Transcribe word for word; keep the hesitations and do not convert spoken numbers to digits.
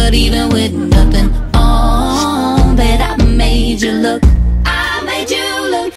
But even with nothing on, bet I made you look.